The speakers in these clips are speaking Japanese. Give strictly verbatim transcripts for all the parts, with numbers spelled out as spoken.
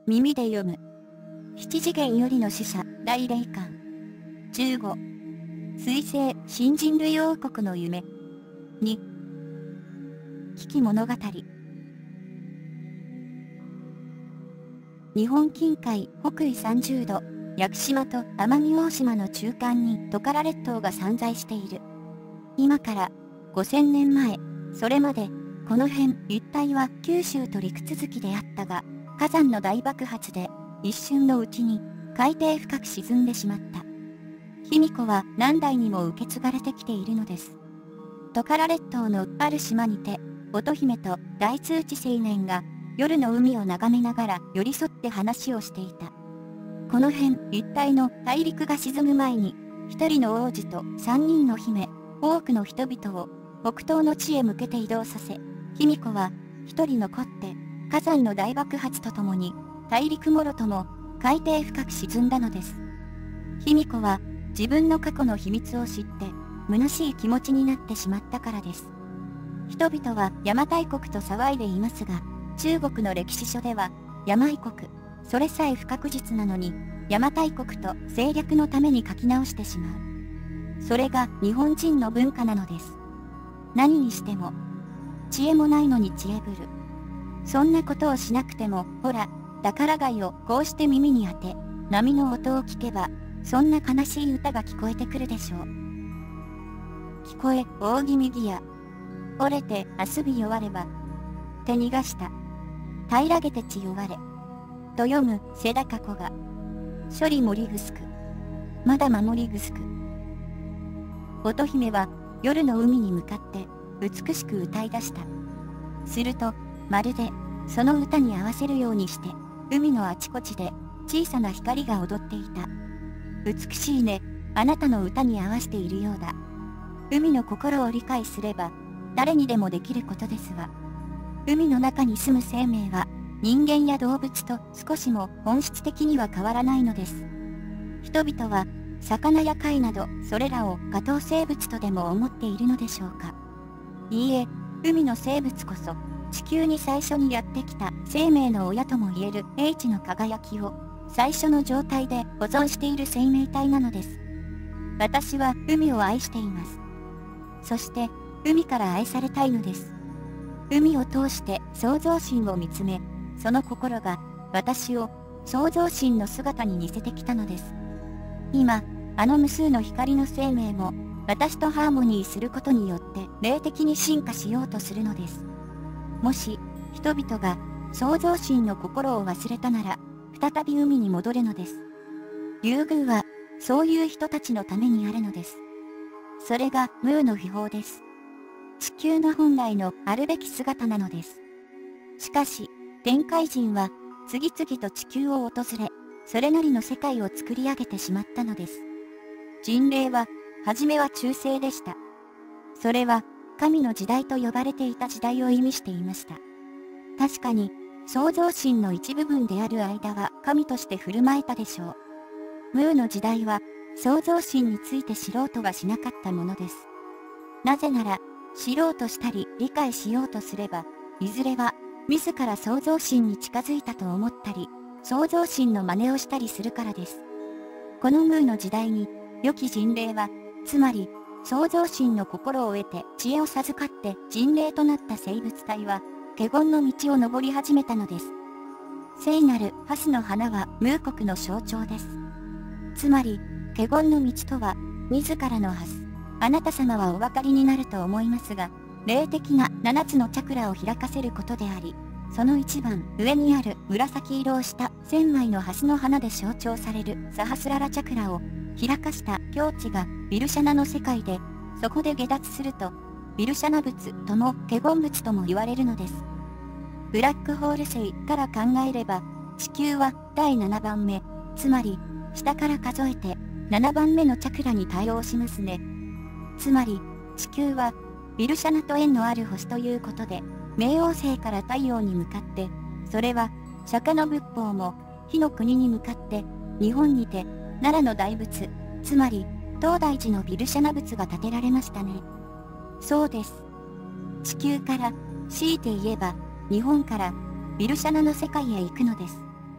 耳で読む。七次元よりの使者大霊感。じゅうご。彗星新人類王国の夢。に。危機物語。日本近海北緯さんじゅうど、屋久島と奄美大島の中間にトカラ列島が散在している。今からごせんねんまえ、それまでこの辺一帯は九州と陸続きであったが、火山の大爆発で一瞬のうちに海底深く沈んでしまった。卑弥呼は何代にも受け継がれてきているのです。トカラ列島のある島にて、乙姫と大通知青年が夜の海を眺めながら寄り添って話をしていた。この辺一帯の大陸が沈む前に、一人の王子と三人の姫、多くの人々を北東の地へ向けて移動させ、卑弥呼は一人残って火山の大爆発とともに大陸もろとも海底深く沈んだのです。卑弥呼は自分の過去の秘密を知って虚しい気持ちになってしまったからです。人々は邪馬台国と騒いでいますが、中国の歴史書では病国、それさえ不確実なのに邪馬台国と政略のために書き直してしまう。それが日本人の文化なのです。何にしても知恵もないのに知恵ぶる。そんなことをしなくても、ほら宝貝をこうして耳に当て波の音を聞けば、そんな悲しい歌が聞こえてくるでしょう。聞こえ扇右や折れてあすび弱れば手逃がした平らげて血弱れと読む瀬高子が処理森ぐすくまだ守りぐすく。乙姫は夜の海に向かって美しく歌い出した。するとまるでその歌に合わせるようにして海のあちこちで小さな光が踊っていた。美しいね、あなたの歌に合わせているようだ。海の心を理解すれば誰にでもできることですわ。海の中に住む生命は人間や動物と少しも本質的には変わらないのです。人々は魚や貝などそれらを下等生物とでも思っているのでしょうか。いいえ、海の生物こそ地球に最初にやってきた生命の親ともいえる英知の輝きを最初の状態で保存している生命体なのです。私は海を愛しています。そして海から愛されたいのです。海を通して創造神を見つめ、その心が私を創造神の姿に似せてきたのです。今、あの無数の光の生命も私とハーモニーすることによって霊的に進化しようとするのです。もし人々が創造神の心を忘れたなら、再び海に戻るのです。竜宮はそういう人たちのためにあるのです。それがムーの秘宝です。地球の本来のあるべき姿なのです。しかし、天界人は次々と地球を訪れ、それなりの世界を作り上げてしまったのです。人類は、はじめは中世でした。それは、神の時代と呼ばれていた時代を意味していました。確かに、創造神の一部分である間は神として振る舞えたでしょう。ムーの時代は、創造神について知ろうとはしなかったものです。なぜなら、知ろうとしたり理解しようとすれば、いずれは自ら創造神に近づいたと思ったり、創造神の真似をしたりするからです。このムーの時代に、良き人類は、つまり創造神の心を得て知恵を授かって人類となった生物体は、華厳の道を登り始めたのです。聖なるハスの花はムー国の象徴です。つまり、華厳の道とは、自らのハス。あなた様はお分かりになると思いますが、霊的な七つのチャクラを開かせることであり、その一番上にある紫色をした千枚のハスの花で象徴されるサハスララチャクラを開かした境地がヴィルシャナの世界で、そこで下脱すると、ヴィルシャナ仏とも華厳仏とも言われるのです。ブラックホール星から考えれば、地球はだいななばんめ、つまり下から数えてななばんめのチャクラに対応しますね。つまり、地球は、ヴィルシャナと縁のある星ということで、冥王星から太陽に向かって、それは、釈迦の仏法も、火の国に向かって、日本にて、奈良の大仏、つまり、東大寺のヴィルシャナ仏が建てられましたね。そうです。地球から、強いて言えば、日本から、ヴィルシャナの世界へ行くのです。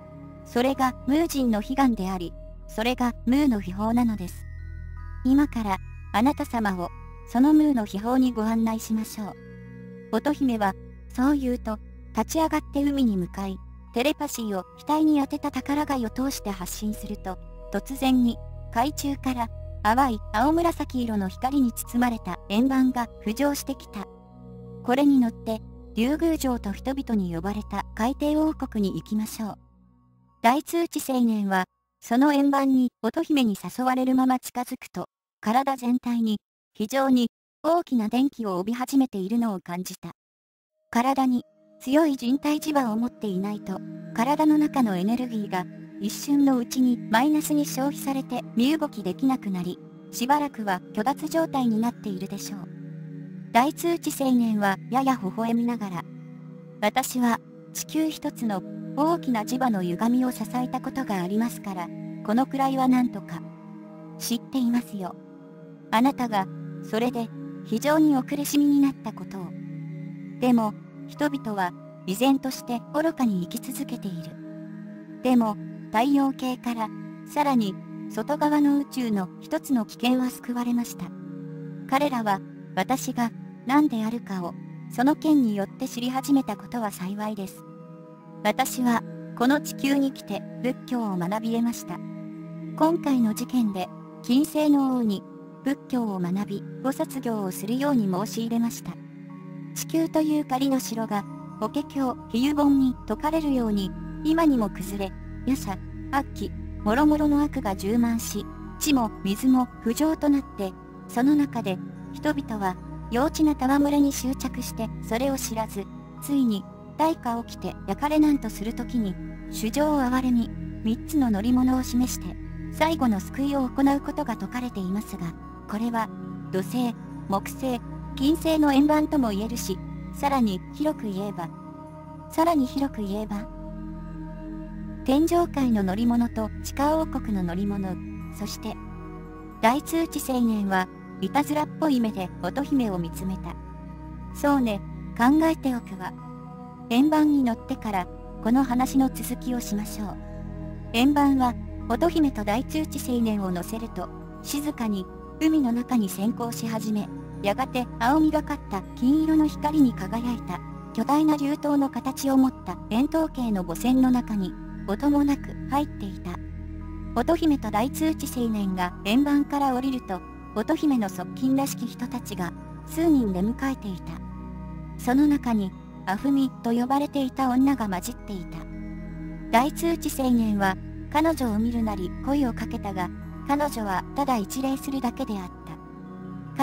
それがムー人の悲願であり、それがムーの秘宝なのです。今からあなた様をそのムーの秘宝にご案内しましょう。乙姫はそう言うと立ち上がって海に向かい、テレパシーを額に当てた宝貝を通して発信すると、突然に海中から淡い青紫色の光に包まれた円盤が浮上してきた。これに乗って竜宮城と人々に呼ばれた海底王国に行きましょう。大通知青年はその円盤に乙姫に誘われるまま近づくと、体全体に非常に大きな電気を帯び始めているのを感じた。体に強い人体磁場を持っていないと、体の中のエネルギーが一瞬のうちにマイナスに消費されて身動きできなくなり、しばらくは虚脱状態になっているでしょう。大通知青年はやや微笑みながら、私は地球一つの大きな磁場の歪みを支えたことがありますから、このくらいはなんとか知っていますよ。あなたがそれで非常にお苦しみになったことを。でも人々は依然として愚かに生き続けている。でも太陽系からさらに外側の宇宙の一つの危険は救われました。彼らは私が何であるかをその件によって知り始めたことは幸いです。私はこの地球に来て仏教を学び得ました。今回の事件で金星の王に仏教を学び菩薩行をするように申し入れました。地球という仮の城が法華経比喩本に説かれるように今にも崩れ、夜叉、悪鬼、もろもろの悪が充満し、地も水も不浄となって、その中で人々は幼稚な戯れに執着してそれを知らず、ついに大火起きて焼かれなんとするときに、衆生を憐れみ、三つの乗り物を示して、最後の救いを行うことが説かれていますが、これは土星、木星、金星の円盤とも言えるし、さらに広く言えば、さらに広く言えば、天上界の乗り物と地下王国の乗り物、そして、大通知青年はいたずらっぽい目で乙姫を見つめた。そうね、考えておくわ。円盤に乗ってからこの話の続きをしましょう。円盤は乙姫と大通知青年を乗せると、静かに海の中に潜行し始め、やがて青みがかった金色の光に輝いた巨大な竜頭の形を持った円筒形の母船の中に音もなく入っていた。乙姫と大通知青年が円盤から降りると、乙姫の側近らしき人たちが数人出迎えていた。その中にアフミと呼ばれていた女が混じっていた。大通知青年は彼女を見るなり声をかけたが、彼女はただ一礼するだけであった。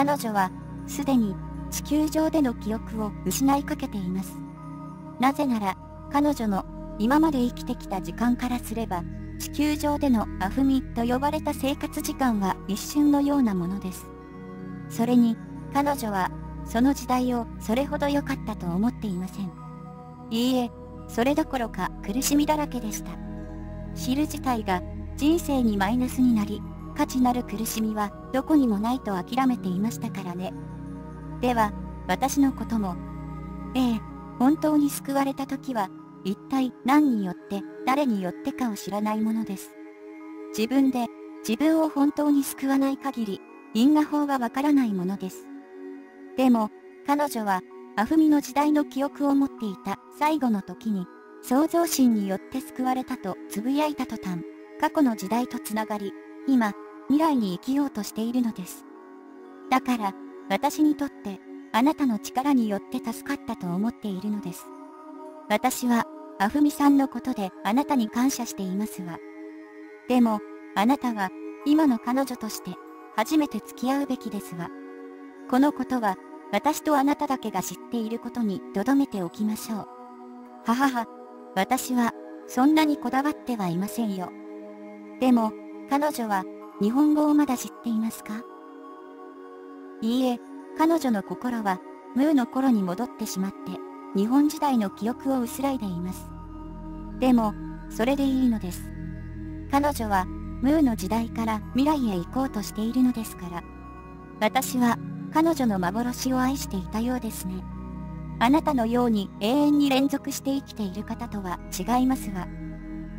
彼女はすでに地球上での記憶を失いかけています。なぜなら彼女の今まで生きてきた時間からすれば、地球上でのアフミと呼ばれた生活時間は一瞬のようなものです。それに彼女はその時代をそれほど良かったと思っていません。いいえ、それどころか苦しみだらけでした。知る自体が人生にマイナスになり、価値なる苦しみはどこにもないと諦めていましたからね。では、私のことも。ええ、本当に救われた時は、一体何によって、誰によってかを知らないものです。自分で、自分を本当に救わない限り、因果法はわからないものです。でも、彼女は、アフミの時代の記憶を持っていた最後の時に、創造神によって救われたとつぶやいた途端、過去の時代とつながり、今、未来に生きようとしているのです。だから、私にとって、あなたの力によって助かったと思っているのです。私は、アフミさんのことであなたに感謝していますわ。でも、あなたは、今の彼女として、初めて付き合うべきですわ。このことは、私とあなただけが知っていることに留めておきましょう。ははは、私は、そんなにこだわってはいませんよ。でも、彼女は、日本語をまだ知っていますか？いいえ、彼女の心は、ムーの頃に戻ってしまって、日本時代の記憶を薄らいでいます。でも、それでいいのです。彼女は、ムーの時代から未来へ行こうとしているのですから。私は、彼女の幻を愛していたようですね。あなたのように永遠に連続して生きている方とは違いますわ。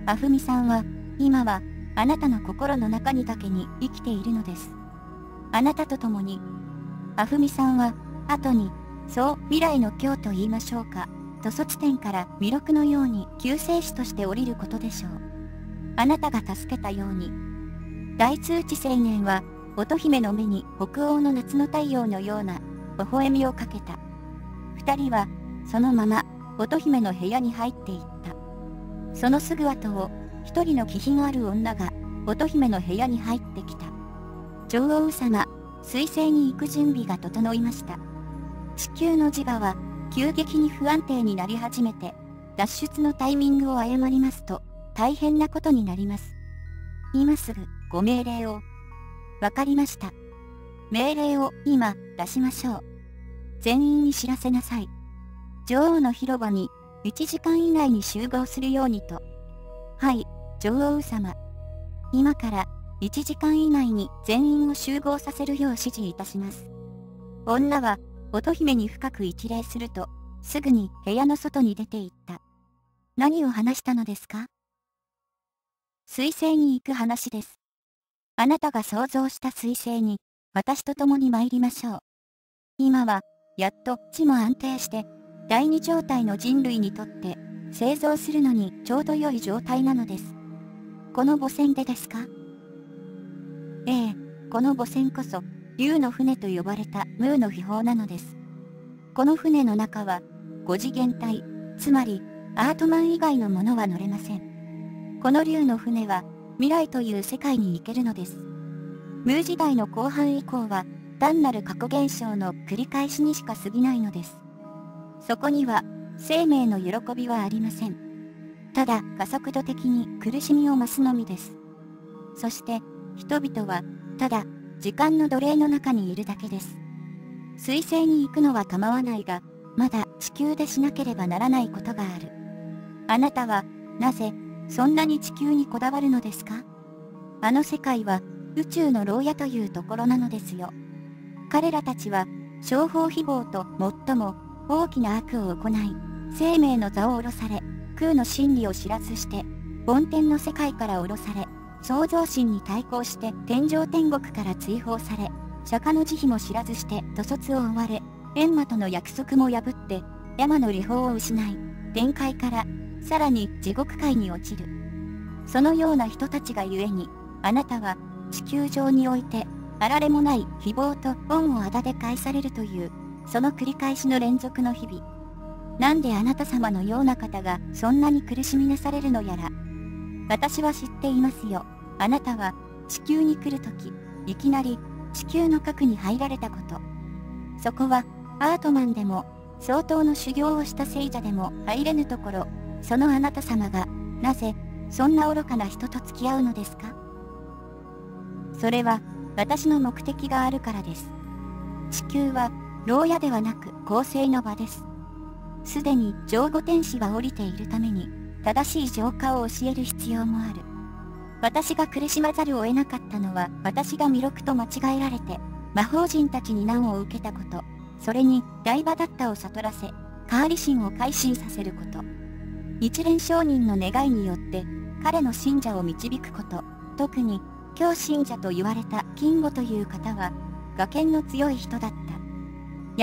あふみさんは、今は、あなたの心の中にだけに生きているのです。あなたと共に。あふみさんは、後に、そう、未来の今日と言いましょうか、と卒点から弥勒のように救世主として降りることでしょう。あなたが助けたように。大通知青年は、乙姫の目に北欧の夏の太陽のような、微笑みをかけた。二人は、そのまま、乙姫の部屋に入っていった。そのすぐ後を、一人の気品ある女が、乙姫の部屋に入ってきた。女王様、水星に行く準備が整いました。地球の磁場は、急激に不安定になり始めて、脱出のタイミングを誤りますと、大変なことになります。今すぐ、ご命令を。わかりました。命令を今、出しましょう。全員に知らせなさい。女王の広場に、いちじかん以内に集合するようにと。はい、女王様。今から、いちじかん以内に全員を集合させるよう指示いたします。女は、乙姫に深く一礼すると、すぐに部屋の外に出て行った。何を話したのですか？水星に行く話です。あなたが想像した水星に、私と共に参りましょう。今は、やっと地も安定して、第二状態の人類にとって、生存するのにちょうど良い状態なのです。この母船でですか？ええ、この母船こそ、竜の船と呼ばれたムーの秘宝なのです。この船の中は、五次元体、つまり、アートマン以外のものは乗れません。この竜の船は、未来という世界に行けるのです。ムー時代の後半以降は、単なる過去現象の繰り返しにしか過ぎないのです。そこには、生命の喜びはありません。ただ、加速度的に苦しみを増すのみです。そして、人々は、ただ、時間の奴隷の中にいるだけです。水星に行くのは構わないが、まだ地球でしなければならないことがある。あなたは、なぜ、そんなに地球にこだわるのですか？あの世界は、宇宙の牢屋というところなのですよ。彼らたちは、商法非暴と最も大きな悪を行い、生命の座を下ろされ、空の真理を知らずして、梵天の世界から下ろされ、創造神に対抗して天上天国から追放され、釈迦の慈悲も知らずして土卒を追われ、閻魔との約束も破って、山の理法を失い、天界から、さらに地獄界に落ちる。そのような人たちがゆえに、あなたは地球上において、あられもない誹謗と恩をあだで返されるという、その繰り返しの連続の日々。なんであなた様のような方がそんなに苦しみなされるのやら。私は知っていますよ。あなたは地球に来るとき、いきなり地球の核に入られたこと。そこはアートマンでも相当の修行をした聖者でも入れぬところ、そのあなた様がなぜそんな愚かな人と付き合うのですか？それは私の目的があるからです。地球は牢屋ではなく公正の場です。すでに上五天使は降りているために正しい浄化を教える必要もある。私が苦しまざるを得なかったのは私が弥勒と間違えられて魔法人たちに難を受けたこと、それに大場だったを悟らせ、カーリ神を改心させること。一連上人の願いによって彼の信者を導くこと、特に教信者と言われた金吾という方は、我見の強い人だった。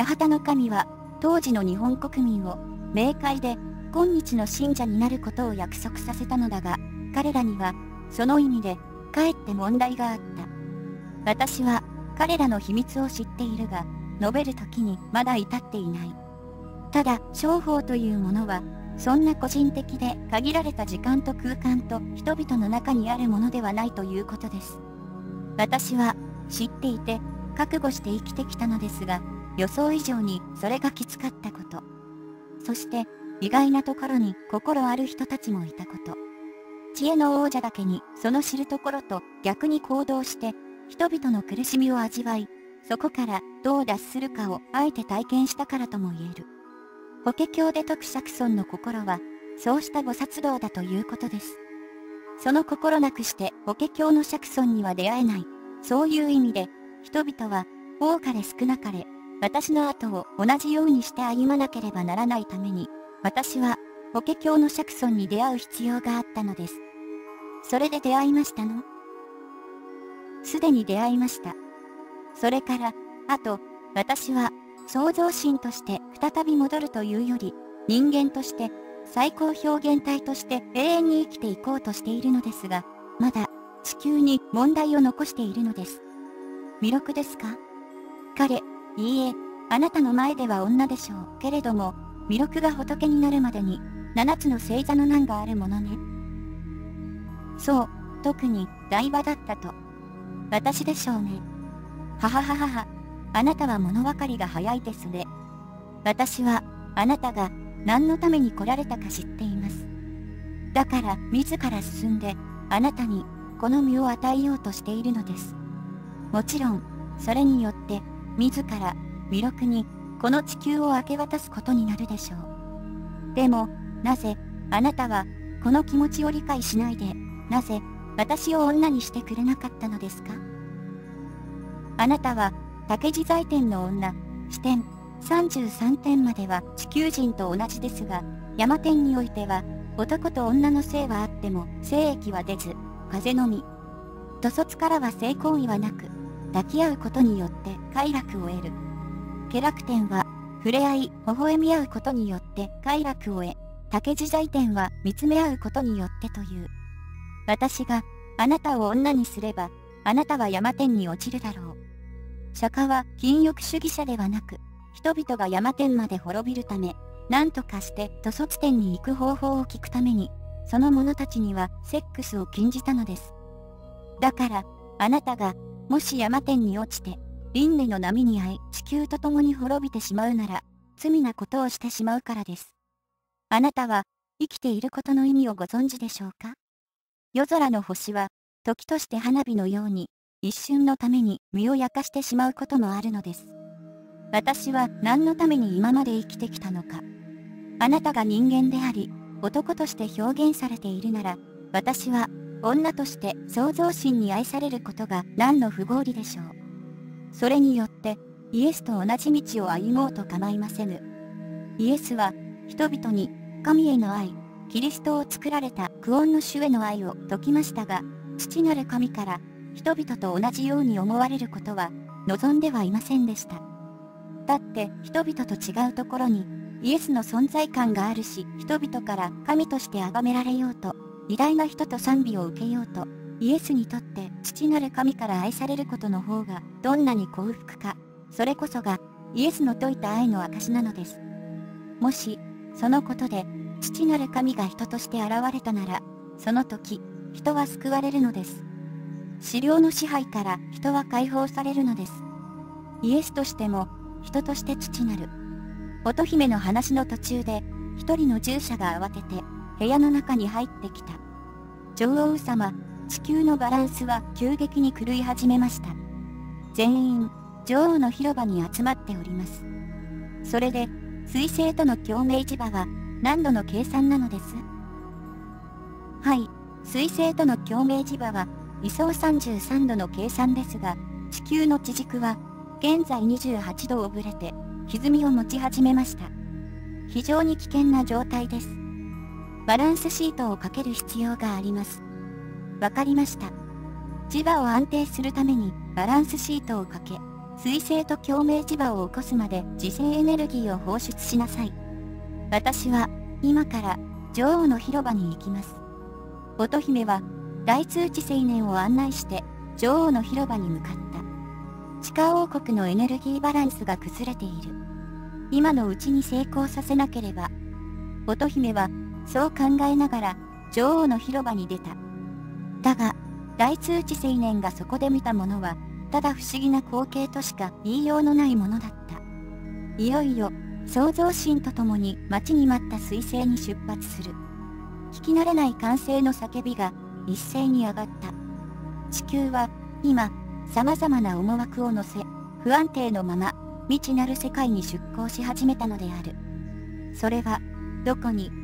八幡の神は、当時の日本国民を、冥界で、今日の信者になることを約束させたのだが、彼らには、その意味で、かえって問題があった。私は、彼らの秘密を知っているが、述べる時にまだ至っていない。ただ、商法というものは、そんな個人的で限られた時間と空間と人々の中にあるものではないということです。私は知っていて覚悟して生きてきたのですが、予想以上にそれがきつかったこと。そして意外なところに心ある人たちもいたこと。知恵の王者だけにその知るところと逆に行動して人々の苦しみを味わい、そこからどう脱するかをあえて体験したからとも言える。法華経で説く釈尊の心は、そうした菩薩道だということです。その心なくして法華経の釈尊には出会えない。そういう意味で、人々は、多かれ少なかれ、私の後を同じようにして歩まなければならないために、私は法華経の釈尊に出会う必要があったのです。 それで出会いましたの？すでに出会いました。それから、あと、私は、創造神として再び戻るというより、人間として、最高表現体として永遠に生きていこうとしているのですが、まだ、地球に問題を残しているのです。弥勒ですか？彼、いいえ、あなたの前では女でしょうけれども、弥勒が仏になるまでに、七つの星座の難があるものね。そう、特に、台場だったと。私でしょうね。ははははは、あなたは物分かりが早いですね。私は、あなたが、何のために来られたか知っています。だから、自ら進んで、あなたに、この身を与えようとしているのです。もちろん、それによって、自ら、弥勒に、この地球を明け渡すことになるでしょう。でも、なぜ、あなたは、この気持ちを理解しないで、なぜ、私を女にしてくれなかったのですか？あなたは、竹地財天の女、視点、さんじゅうさんてんまでは地球人と同じですが、山天においては、男と女の性はあっても、精液は出ず、風のみ。土卒からは性行為はなく、抱き合うことによって快楽を得る。下楽天は、触れ合い、微笑み合うことによって快楽を得、竹地財天は見つめ合うことによってという。私が、あなたを女にすれば、あなたは山天に落ちるだろう。釈迦は禁欲主義者ではなく、人々が山天まで滅びるため、何とかして土卒天に行く方法を聞くために、その者たちにはセックスを禁じたのです。だから、あなたが、もし山天に落ちて、輪廻の波に遭い地球と共に滅びてしまうなら、罪なことをしてしまうからです。あなたは、生きていることの意味をご存知でしょうか？夜空の星は、時として花火のように、一瞬のために身を焼かしてしまうこともあるのです。私は何のために今まで生きてきたのか。あなたが人間であり、男として表現されているなら、私は女として創造神に愛されることが何の不合理でしょう。それによって、イエスと同じ道を歩もうと構いませぬ。イエスは、人々に神への愛、キリストを作られた久遠の主への愛を説きましたが、父なる神から人々と同じように思われることは望んではいませんでした。だって人々と違うところにイエスの存在感があるし、人々から神として崇められようと、偉大な人と賛美を受けようと、イエスにとって父なる神から愛されることの方がどんなに幸福か、それこそがイエスの説いた愛の証なのです。もし、そのことで父なる神が人として現れたなら、その時、人は救われるのです。死霊の支配から人は解放されるのです。イエスとしても、人として父なる。乙姫の話の途中で、一人の従者が慌てて、部屋の中に入ってきた。女王様、地球のバランスは急激に狂い始めました。全員、女王の広場に集まっております。それで、水星との共鳴磁場は、何度の計算なのです？はい、水星との共鳴磁場は、位相さんじゅうさんどの計算ですが、地球の地軸は、現在にじゅうはちどをぶれて、歪みを持ち始めました。非常に危険な状態です。バランスシートをかける必要があります。わかりました。磁場を安定するためにバランスシートをかけ、水星と共鳴磁場を起こすまで磁性エネルギーを放出しなさい。私は、今から女王の広場に行きます。乙姫は、大通知青年を案内して、女王の広場に向かった。地下王国のエネルギーバランスが崩れている。今のうちに成功させなければ。乙姫は、そう考えながら、女王の広場に出た。だが、大通知青年がそこで見たものは、ただ不思議な光景としか言いようのないものだった。いよいよ、創造神と共に待ちに待った彗星に出発する。聞き慣れない歓声の叫びが一斉に上がった。地球は、今、様々な思惑を乗せ、不安定のまま、未知なる世界に出航し始めたのである。それは、どこに、